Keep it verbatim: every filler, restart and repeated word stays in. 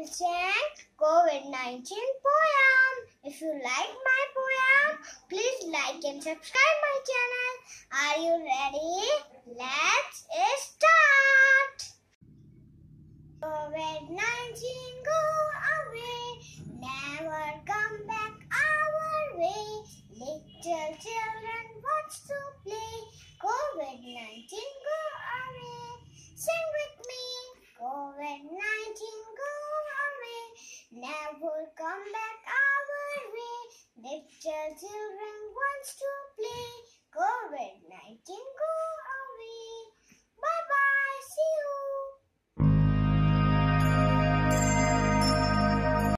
will chant COVID nineteen poem. If you like my poem, please like and subscribe my channel. Are you ready? Let's start. COVID nineteen go away, never come back our way. Little children watch to play. COVID nineteen go away. Sing with me. COVID nineteen go away, never come back our way. Little children wants to play. COVID